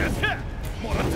もらった。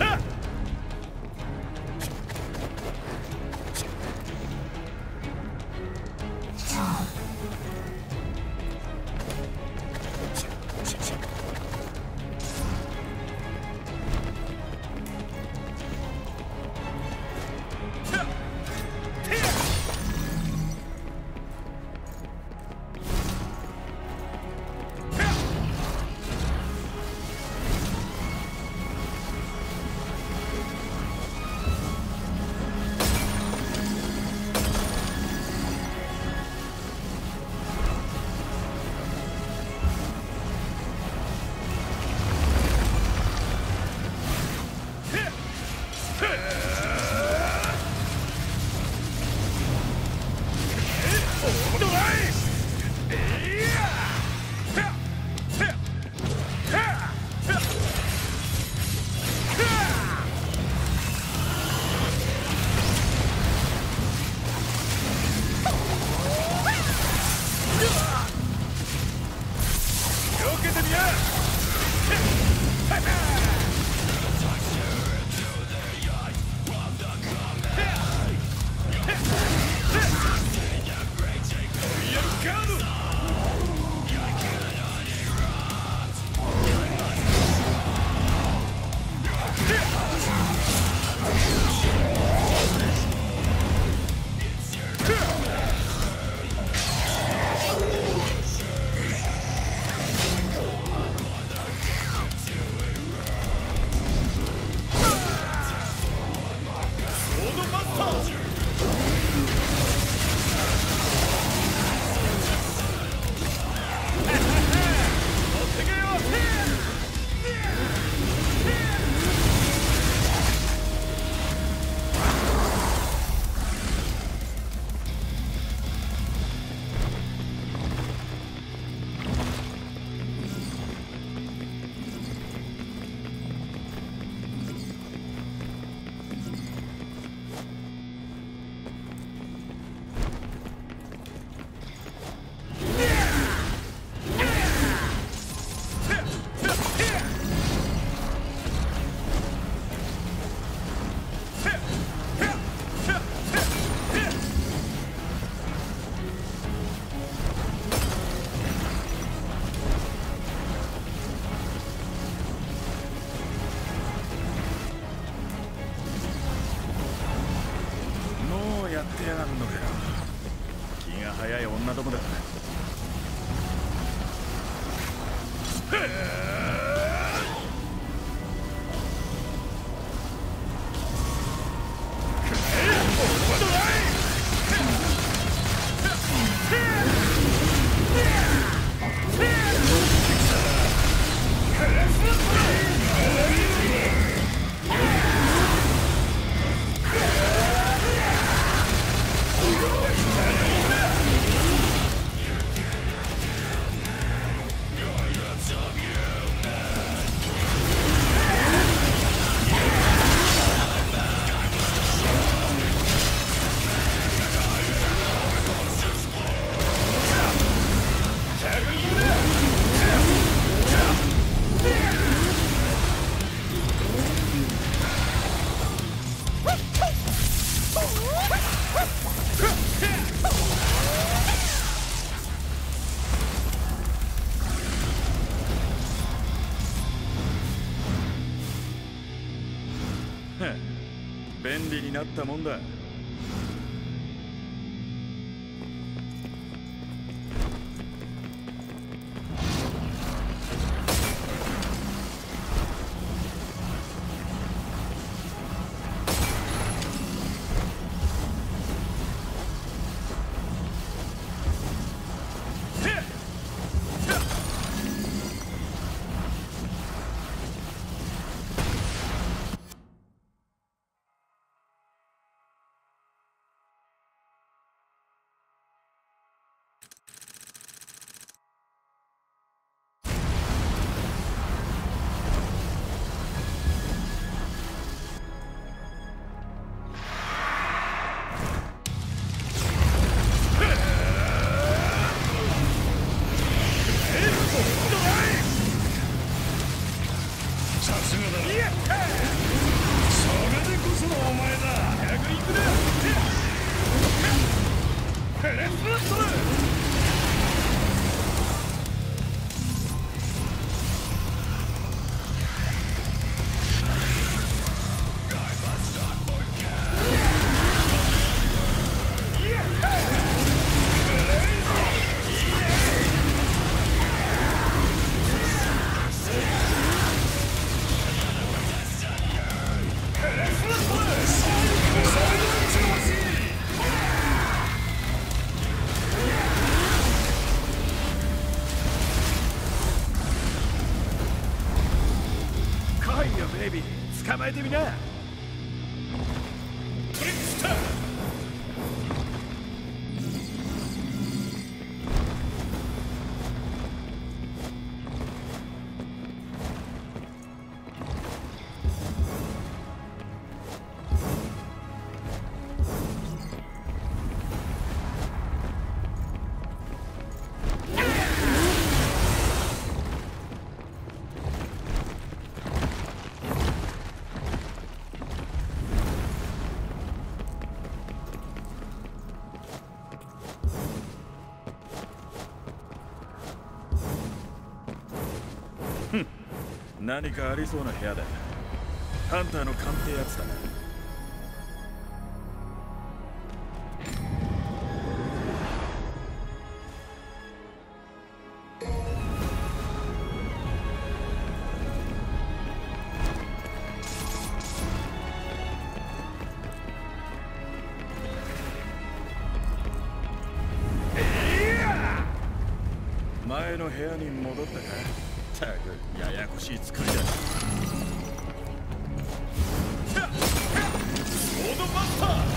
ってやがんのかよ。気が早い女どもだ。便利になったもんだ。 さすがだ。それでこそのお前だ。早く行くな。ヘレスブラストだ。 ベイビー、捕まえてみな。 トリックスター。 何かありそうな部屋だ。ハンターの鑑定やつだな。前の部屋に戻ったか。たくややこしい作りだ。ソードマスター。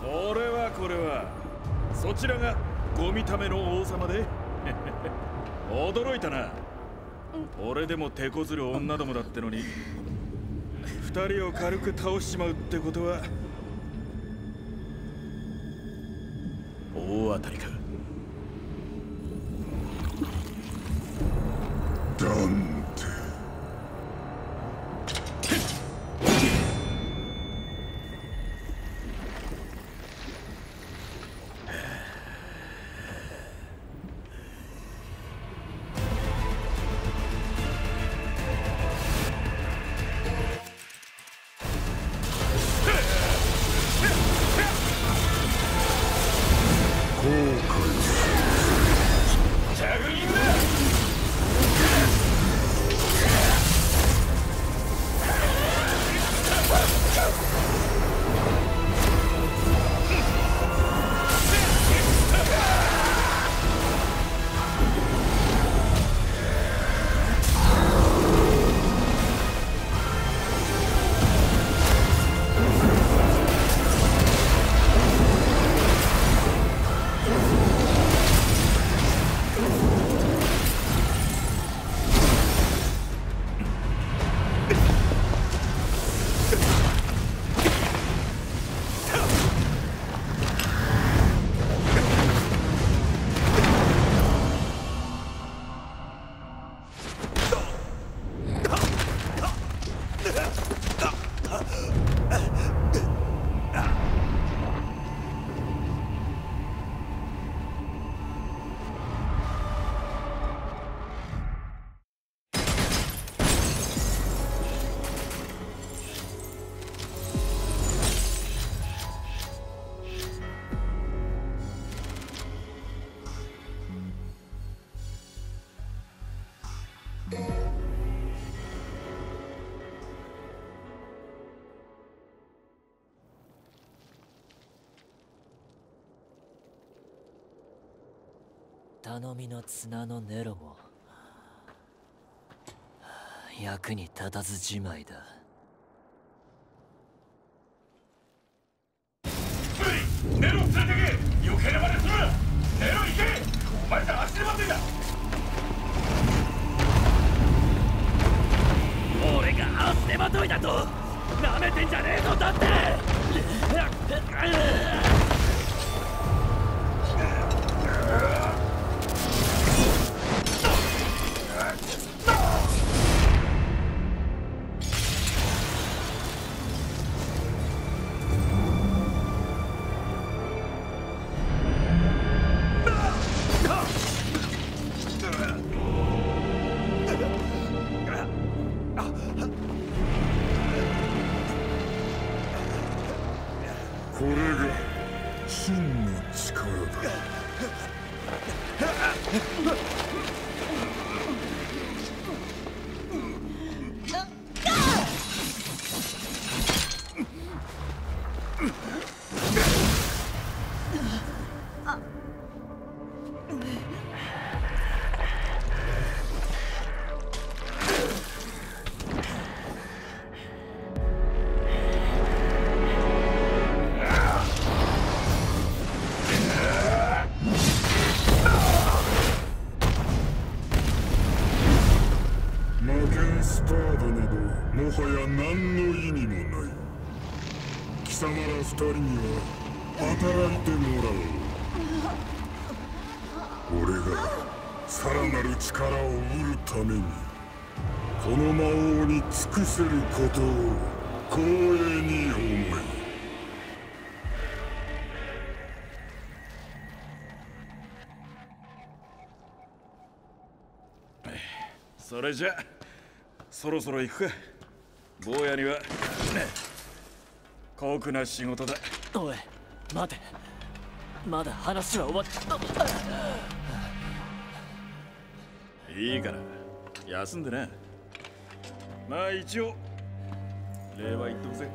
これはそちらがゴミための王様で驚いたな。俺でも手こずる女どもだってのに二人を軽く倒しちまうってことは大当たりか。 ダンテ頼みの綱のネロも役に立たずじまいだ。 ネロを連れてけ。余計な真似するな。ネロ行け。お前さん足で待ってんだ。 俺が足手まといだとなめてんじゃねえぞ。だってこれが真の力だ。スタードなどもはや何の意味もない。貴様ら二人には働いてもらおう。俺がさらなる力を得るためにこの魔王に尽くせることを光栄に思い。 それじゃそろそろ行くか。坊やには酷な仕事だ。 おい待て、まだ話は終わっいいから休んでな。まあ一応礼は言っとくぜ。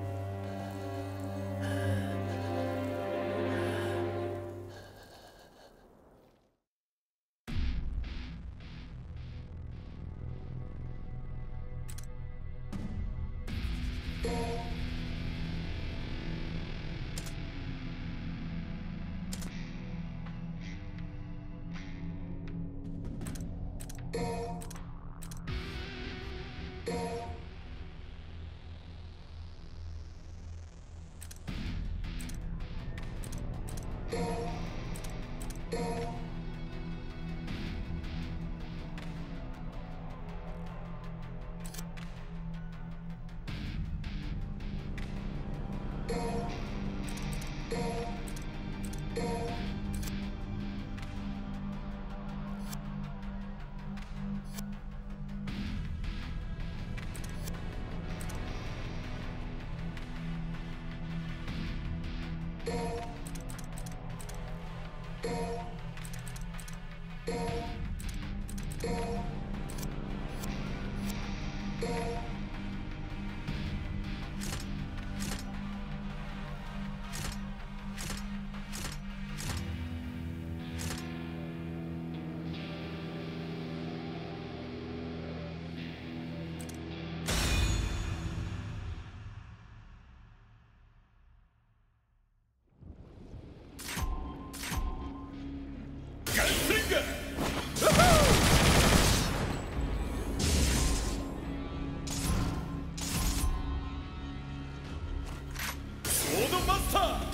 ードマスター。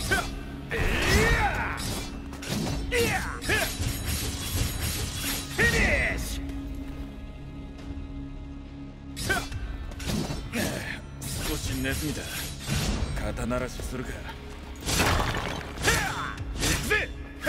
フィニッシュ。 少し寝すぎた。肩慣らしするか。行くぜ。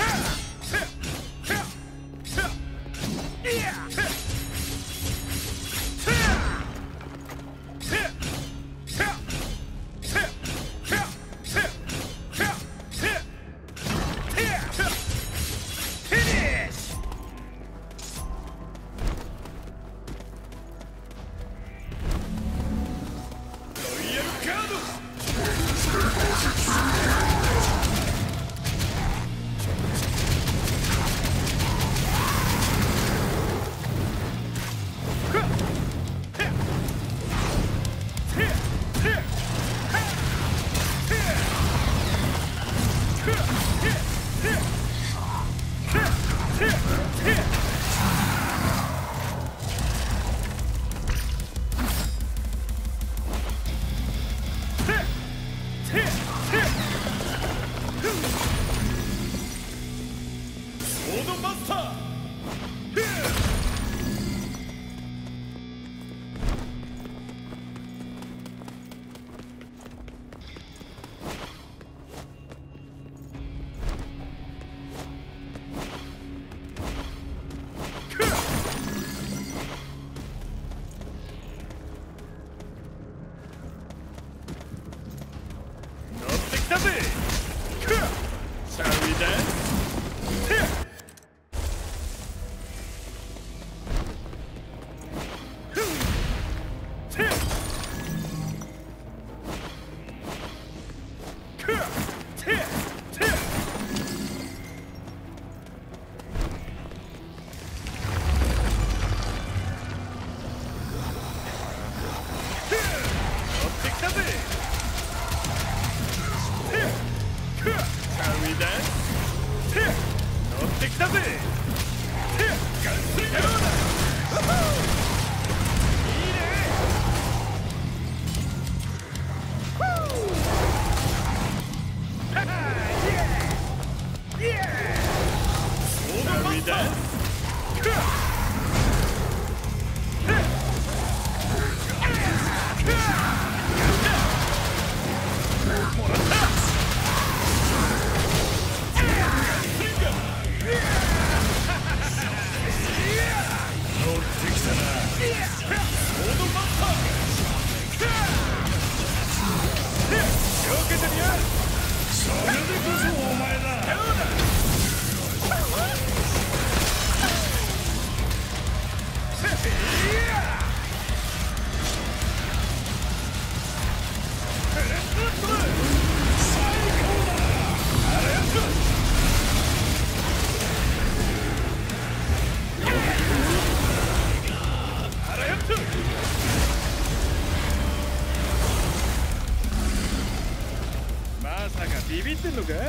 まさかビビってんのか？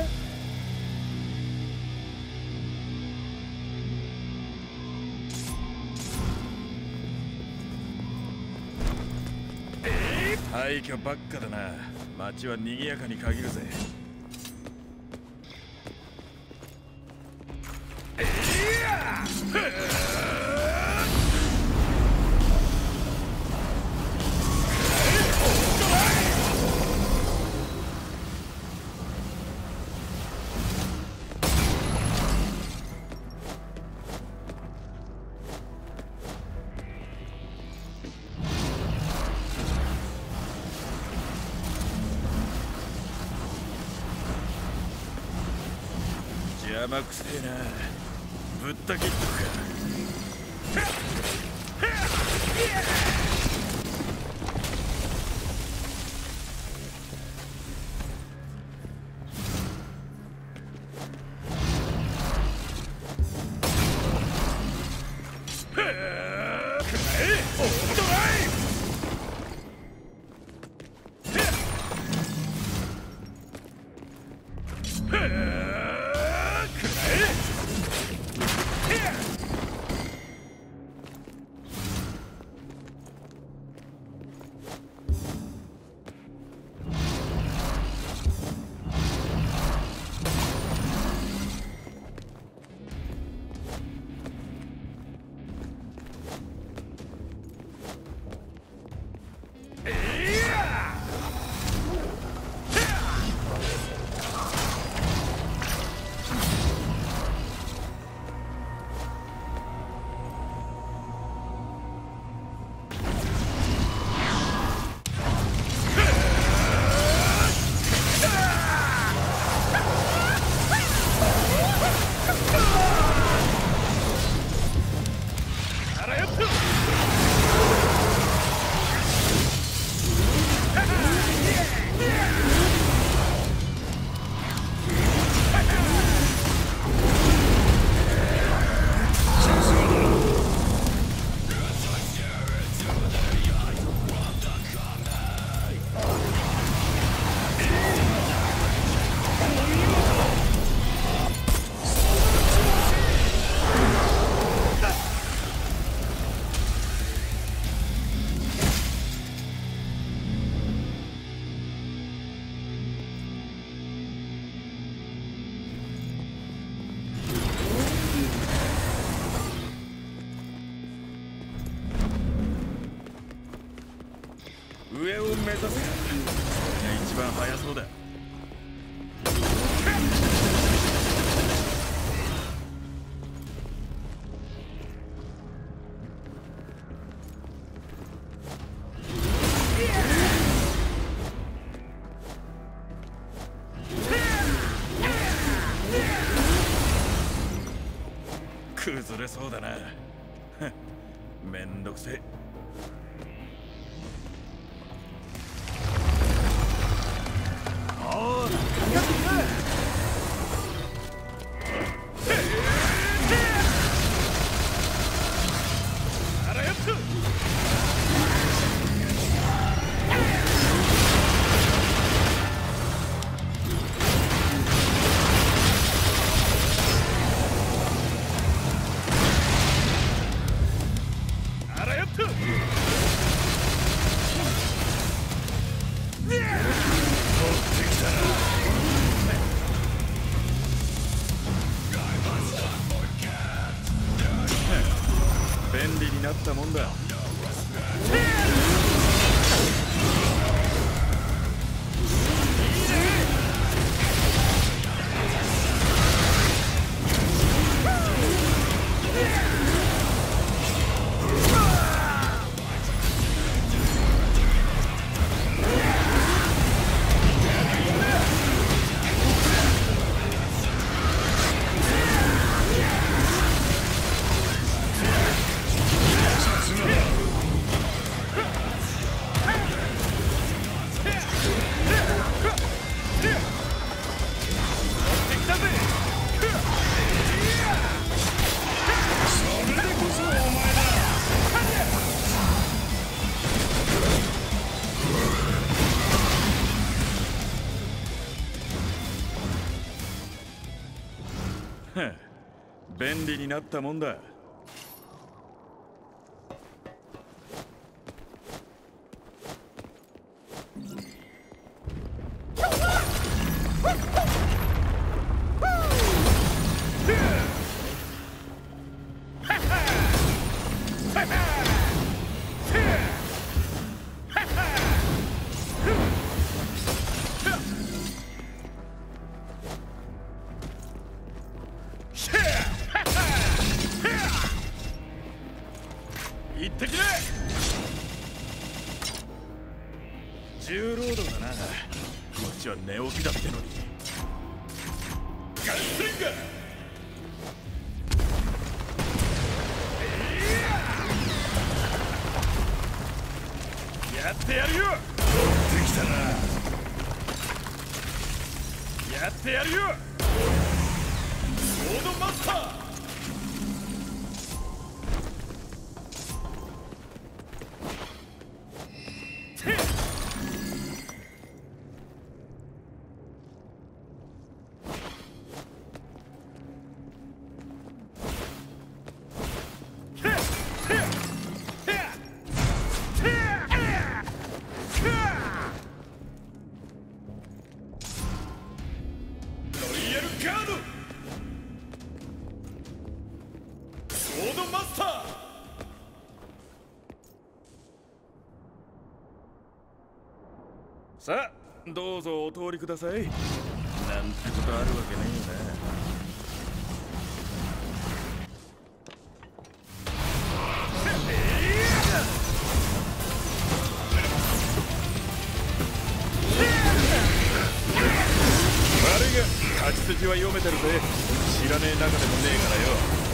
廃墟ばっかだな。街は賑やかに限るぜ。邪魔くせえな。ぶった切っとくか。 目指すか。それが一番早そうだ。崩れそうだな。めんどくせえ。おー、あらやっと。便利になったもんだ。便利になったもんだ。行ってきな。重労働だな。こっちは寝起きだってのに。ガンスリンガーやってやるよ。できたな。やってやるよ。ソードマスター。ガードソードマスター。さあどうぞお通りください。なんてことあるわけないよな。勝ち筋は読めてるぜ。知らねえ中でもねえからよ。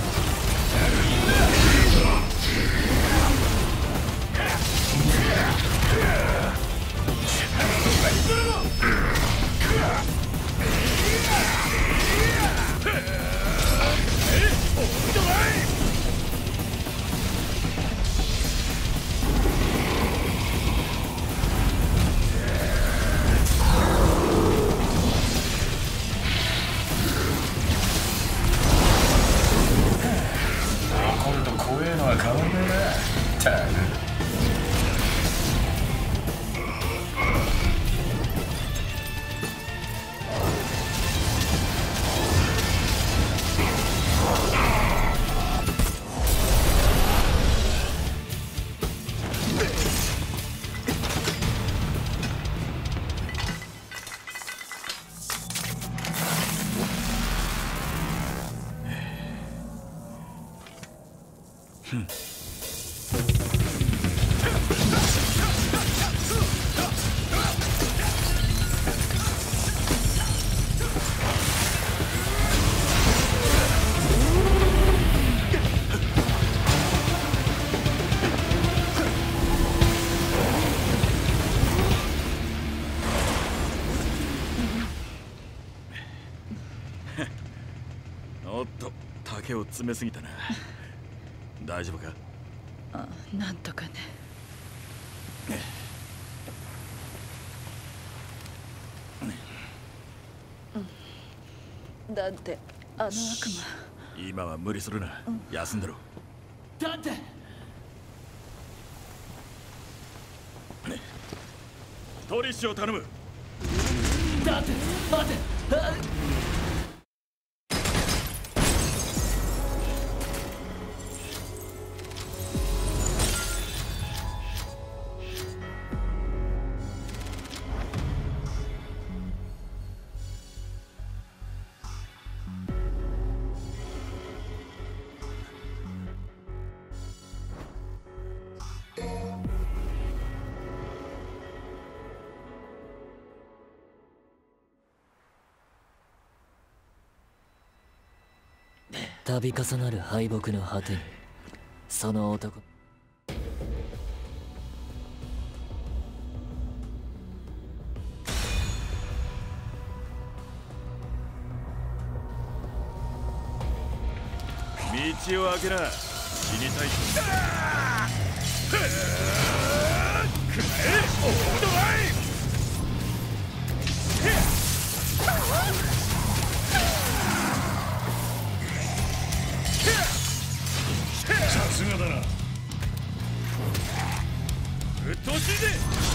おっと、竹を詰めすぎたな。大丈夫か？ あ、なんとかね。だってあの悪魔。 今は無理するな。休んでろ。 だってトリッシュを頼む。 だって待て。 度重なる敗北の果てにその男。 道を開けな。死にたい。くえオールドライブ。さすがだな。うっとうしいぜ。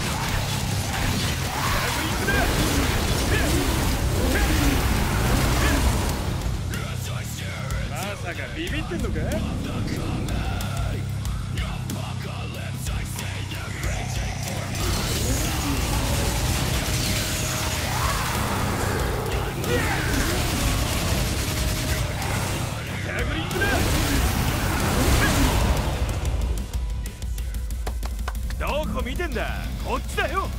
まさかビビってんのか？どこ見てんだ。こっちだよ。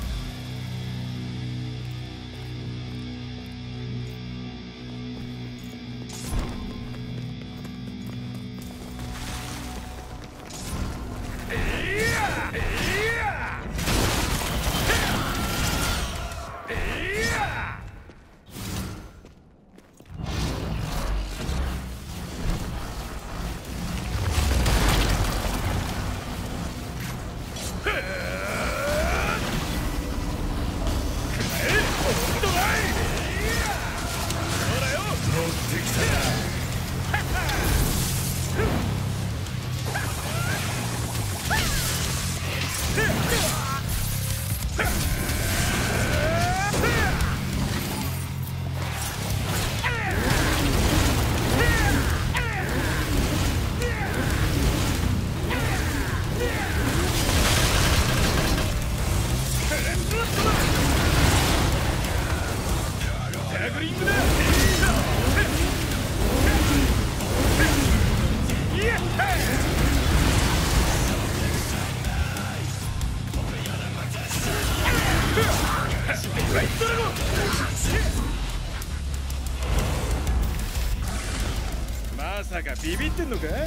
まさかビビってんのか？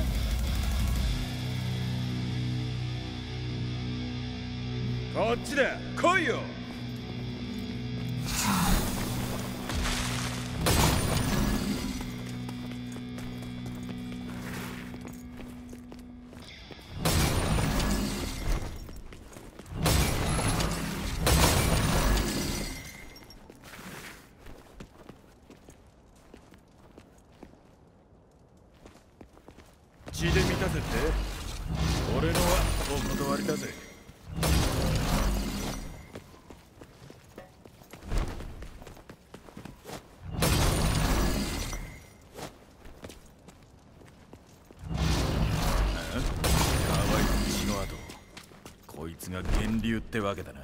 こっちだ。来いよ。血で満たせって俺のはお断りだぜ。乾いた血の跡。こいつが源流ってわけだな。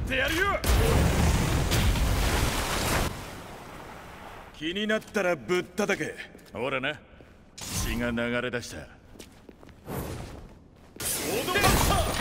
ってやるよ。気になったらぶったたけ。ほらな、血が流れ出した。オードバスター。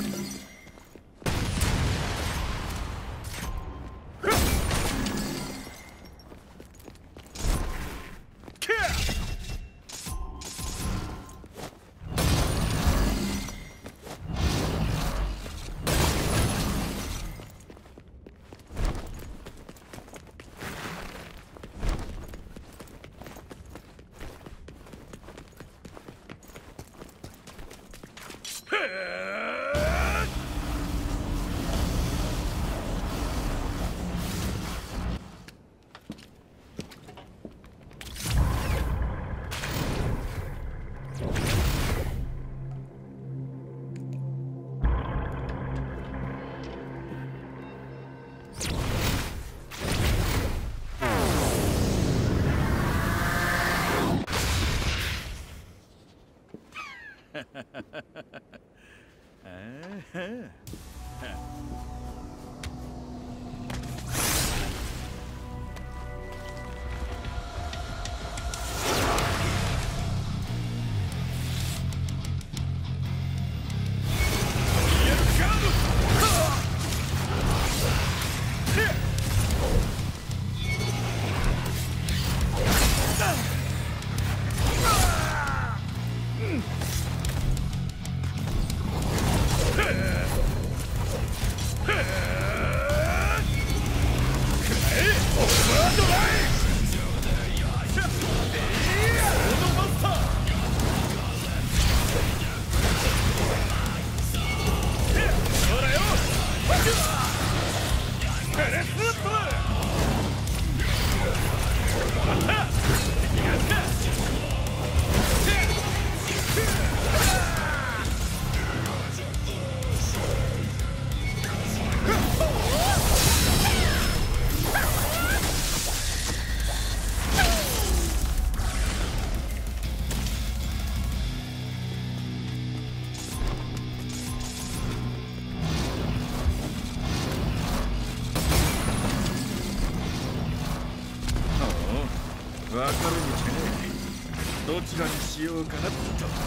分かるに違い、どちらにしようかなと。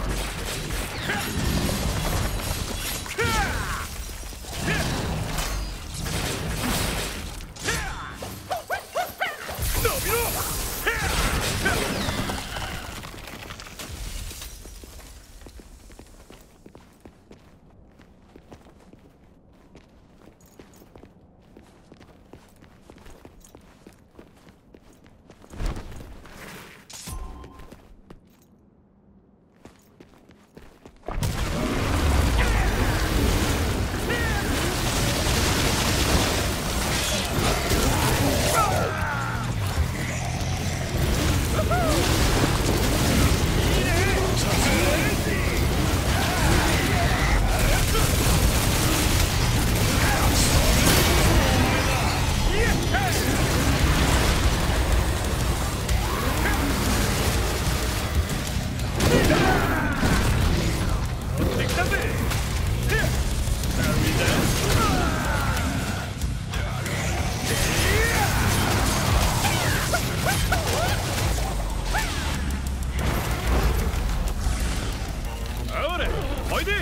伸びろ。おいで。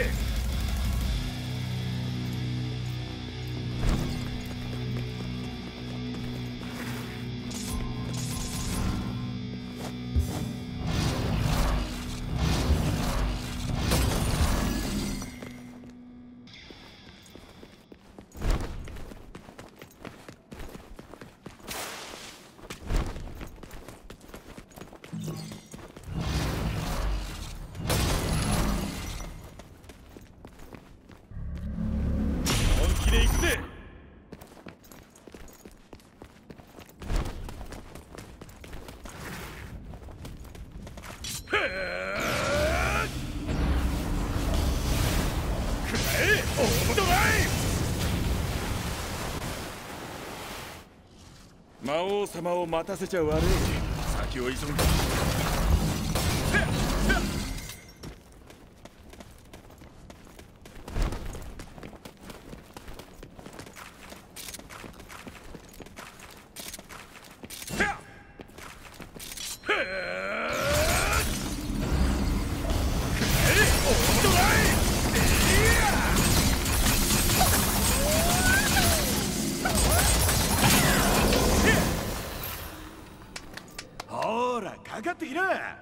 で行くぜ。魔王様を待たせちゃ悪い。先を急ぐ。 かかってきな。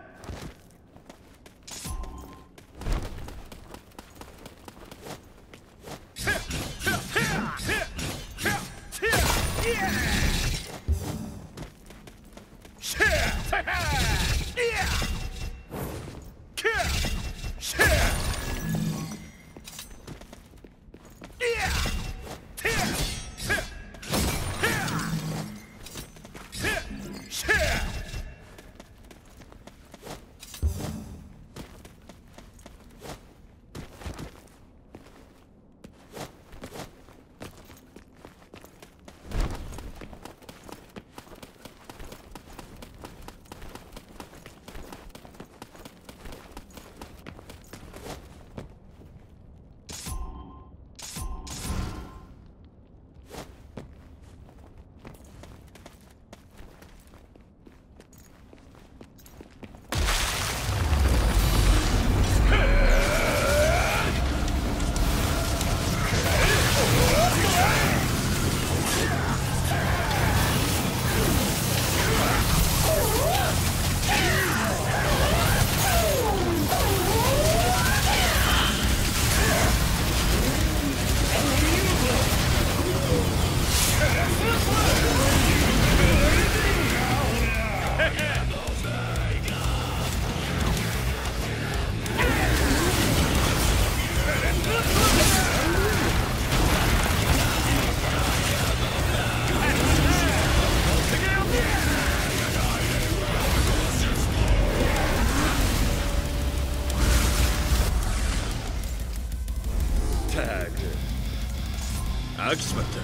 飽きちまった。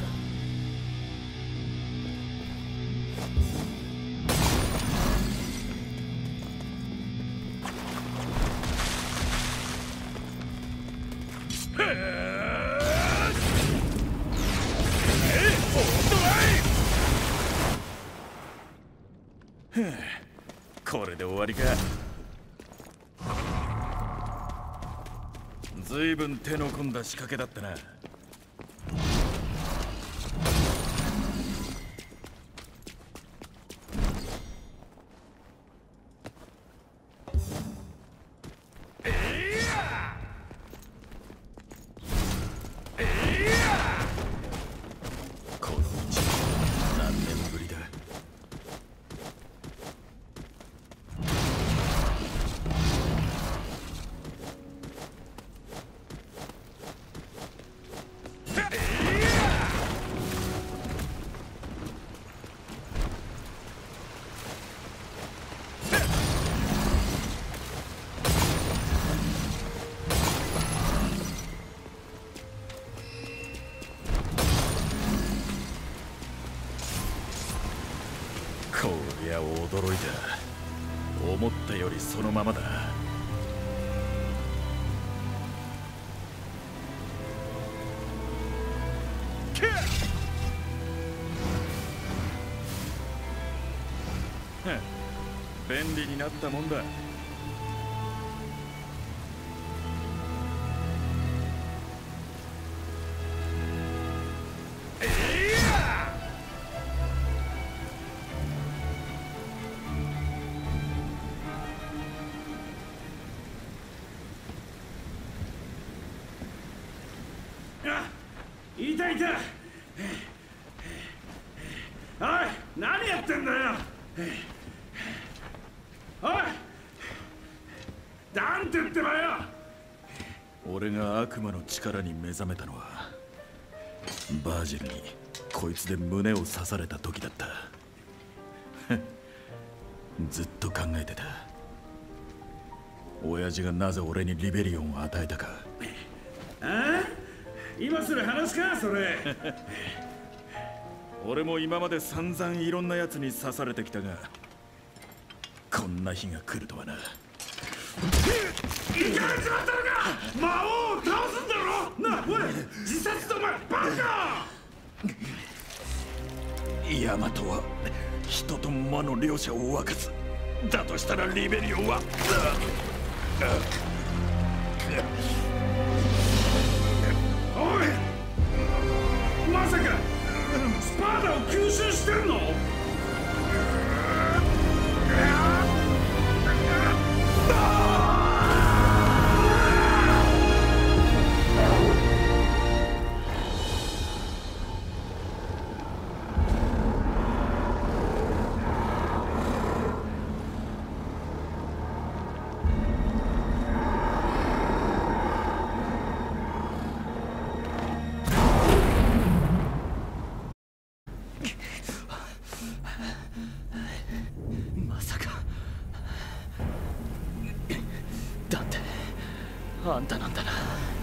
これで終わりか。ずいぶん手の込んだ仕掛けだったな。この道何年ぶりだ。こりゃ驚いた。思ったよりそのままだ。便利になったもんだ。 いたいた。おい、何やってんだよ。おい、なんて言ってばよ。 俺が悪魔の力に目覚めたのはバージルにこいつで胸を刺された時だった。ずっと考えてた。親父がなぜ俺にリベリオンを与えたか。 ああ、今する話かそれ。 俺も今まで散々いろんなやつに刺されてきたが、こんな日が来るとはな。 いかれちまったのか。魔王を倒すんだろな。おい、自殺とお前バカ。 ヤマトは人と魔の両者を分かつ。だとしたらリベリオンはおい、まさかスパーダを吸収してるの。 あんたなんだな。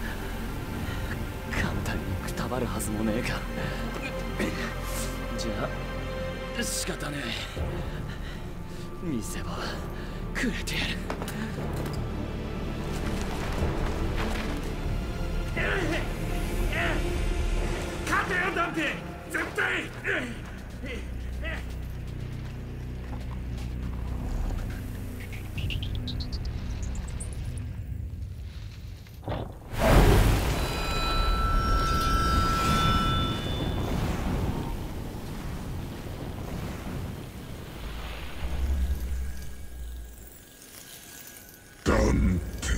簡単にくたばるはずもねえか。じゃあ仕方ねえ。見せ場くれてやる。 勝てよダンテ、絶対。 ダンテ、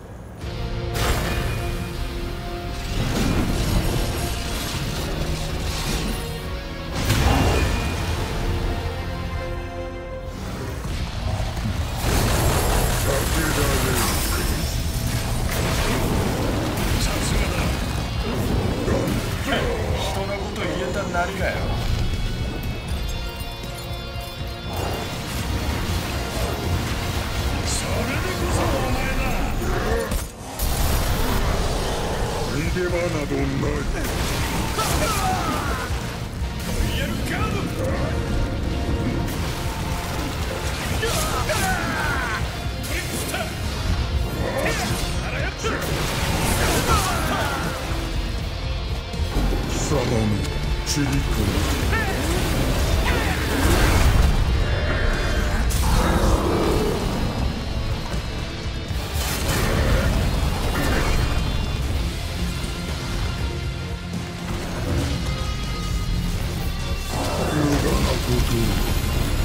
人のこと言えたなりかよ。それでこそお前だ。 逃げ場などない。 言えるか。 貴様に散り込む。無駄なことを。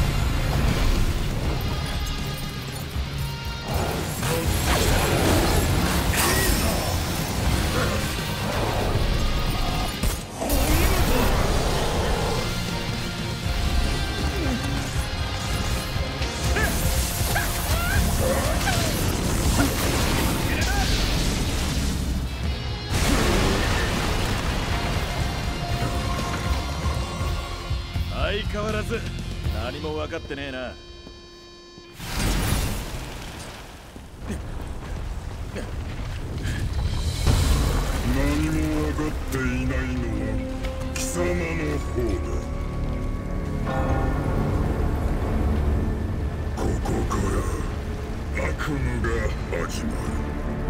相変わらず何も分かってねえな。 何も分かっていないのは貴様の方だ。ここから悪夢が始まる。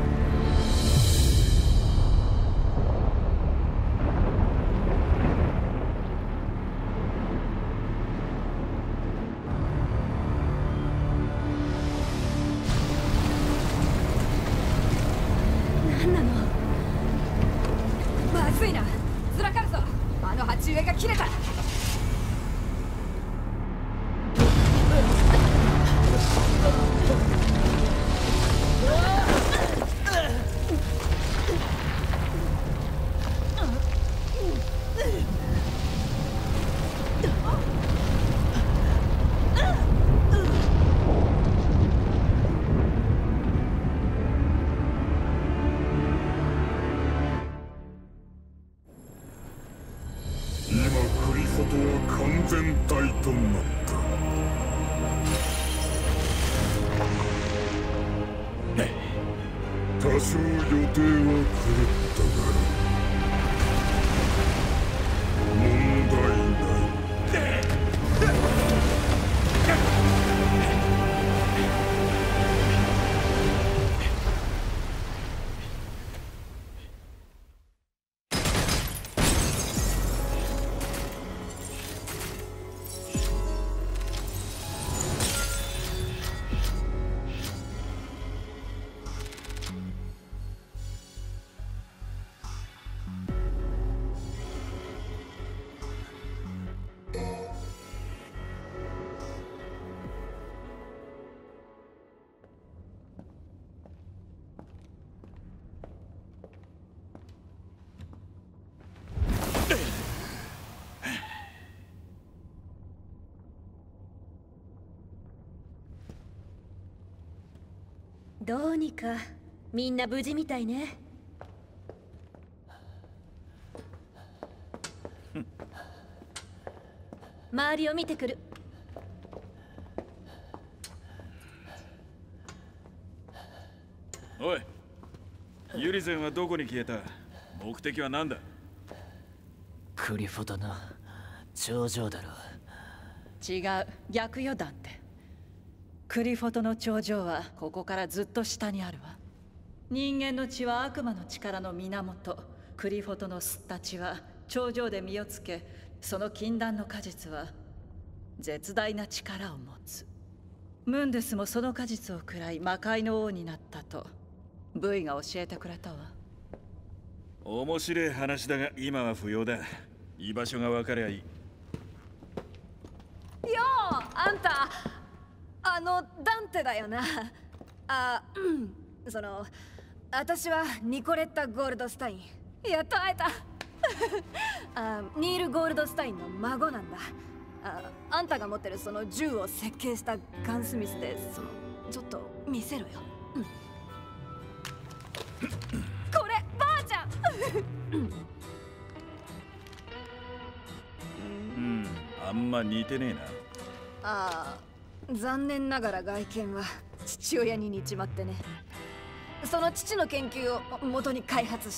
何なの。まずいな、ずらかるぞ。あの鉢植えが切れた。 今クリソトは完全体となった。多少予定は狂ったが問題ない。 どうにかみんな無事みたいね。周りを見てくる。 おい、 ユリゼンはどこに消えた？目的は何だ？ クリフォトの頂上だろ。 違う、逆よダンテ。クリフォトの頂上はここからずっと下にあるわ。人間の血は悪魔の力の源。クリフォトの巣たちは頂上で身をつけ、その禁断の果実は絶大な力を持つ。ムンデスもその果実を食らい魔界の王になったとブイが教えてくれたわ。 面白い話だが今は不要だ。居場所が分かりゃいい。 よう、あんたダンテだよな。私はニコレッタ・ゴールドスタイン。やっと会えた。ニール・ゴールドスタインの孫なんだ。あんたが持ってるその銃を設計したガンスミスで、ちょっと見せろよ。こればあちゃん。 あんま似てねえな。残念ながら外見は父親に似ちまってね。その父の研究を元に開発した。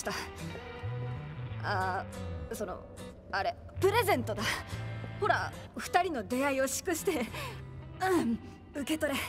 プレゼントだ。ほら、二人の出会いを祝して、受け取れ。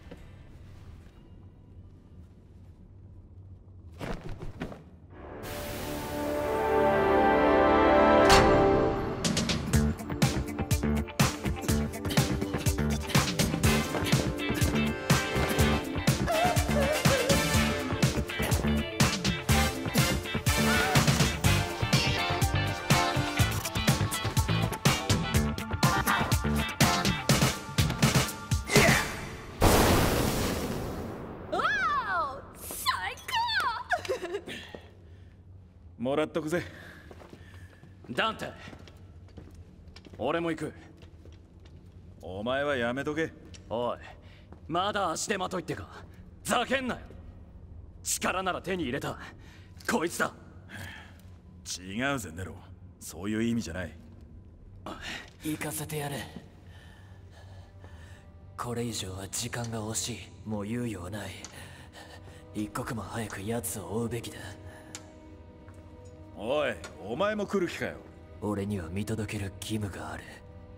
もらっとくぜ。 ダンテ、俺も行く。 お前はやめとけ。 おい、まだ足手まといってか。ざけんなよ。力なら手に入れた。こいつだ。 違うぜネロ、そういう意味じゃない。 行かせてやれ。これ以上は時間が惜しい。もう猶予はない。一刻も早く奴を追うべきだ。 おい、お前も来る気かよ。 俺には見届ける義務がある。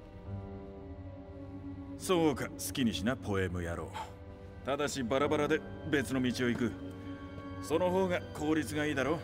そうか、好きにしなポエム野郎。ただしバラバラで別の道を行く。その方が効率がいいだろ。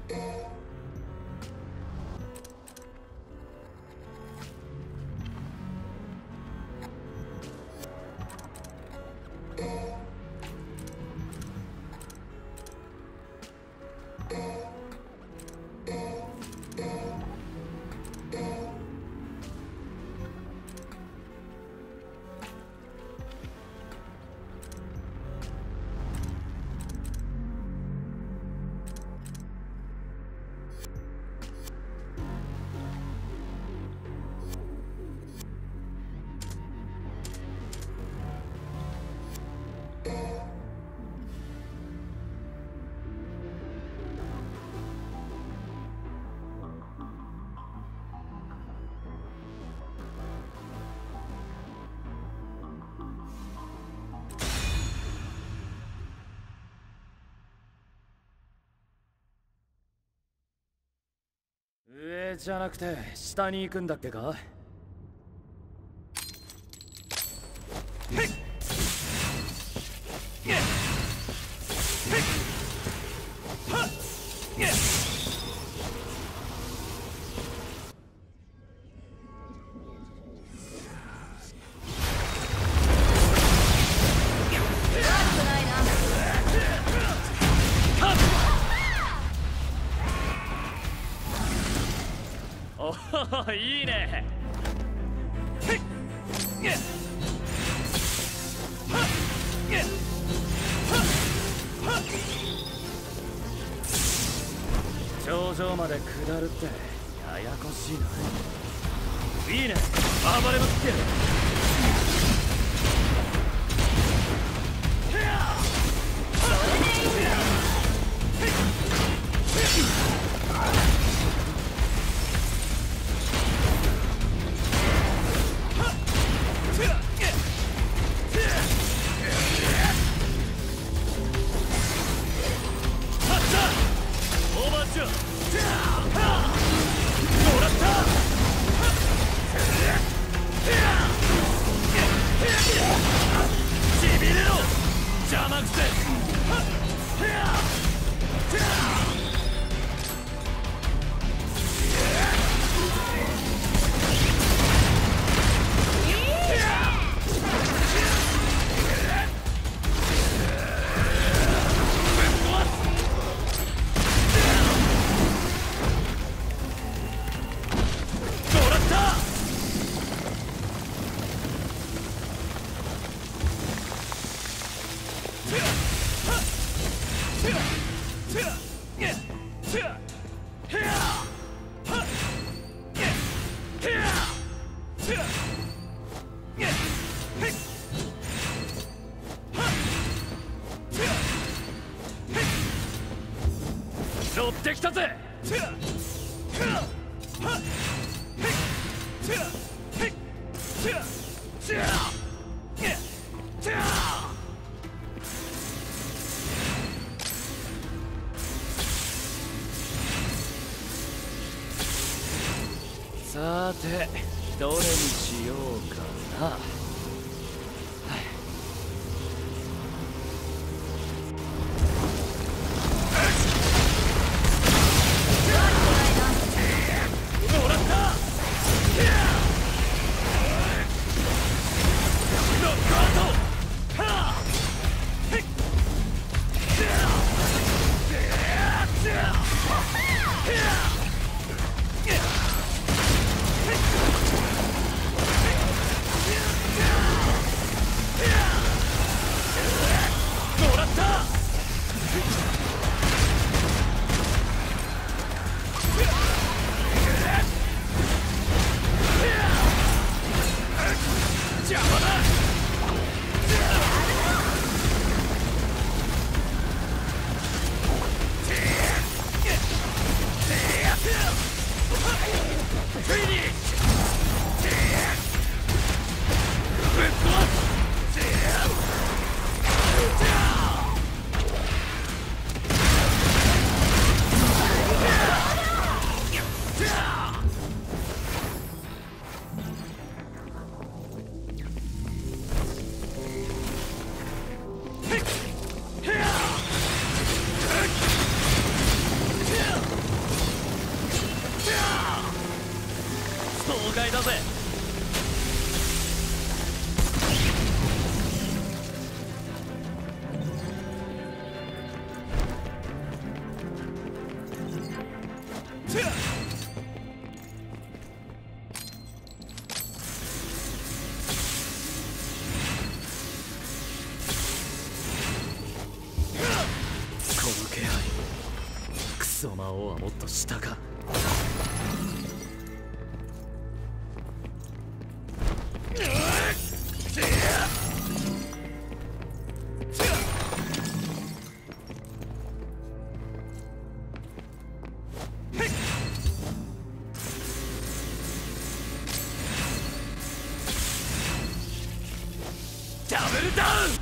上じゃなくて下に行くんだっけか？おいいね。頂上まで下るってややこしいな。いいね、暴れまくってやる。乗ってきたぜ。さてどれにしようかな。 気配。クソ魔王はもっと下か。ダブルダウン。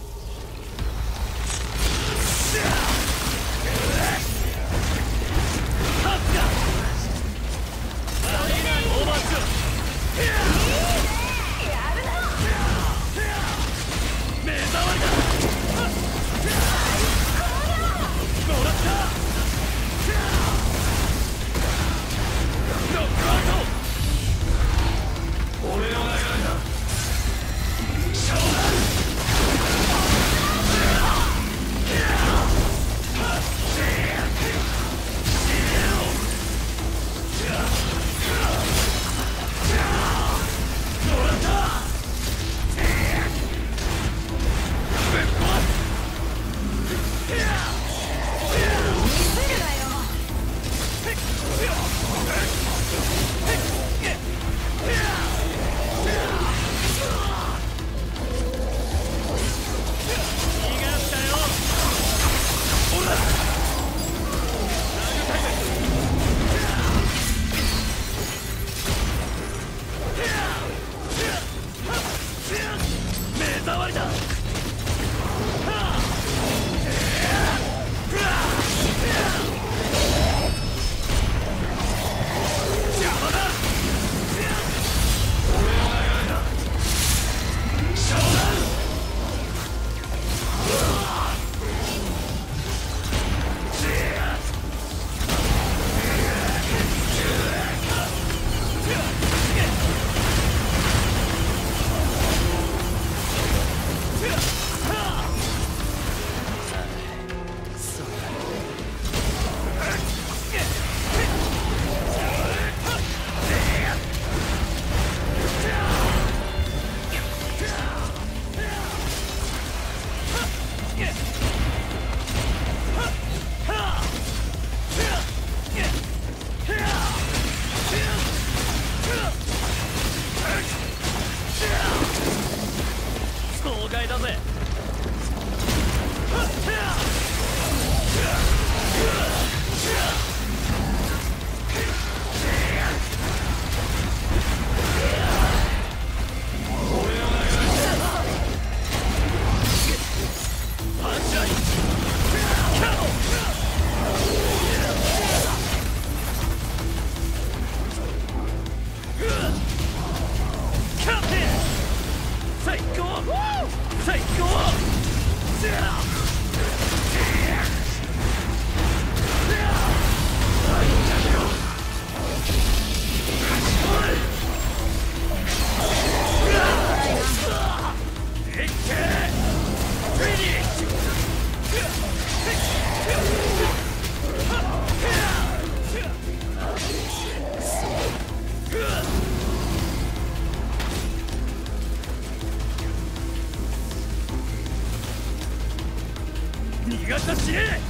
逃がしたしねえ。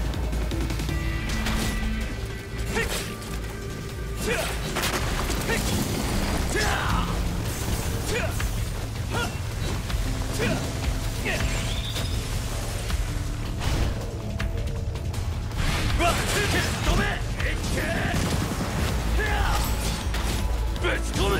ぶち込む。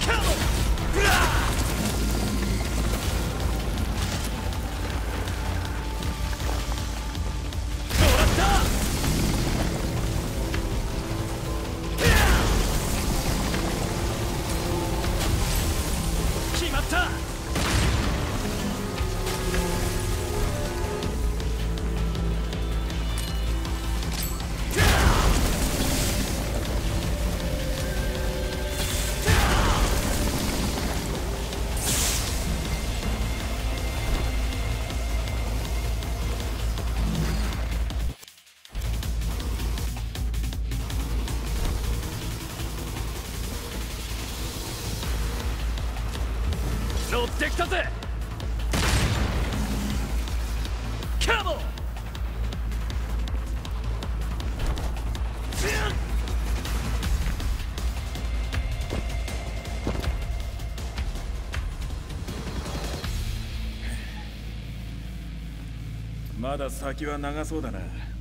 乗ってきたぜ。カモン。 まだ先は長そうだな。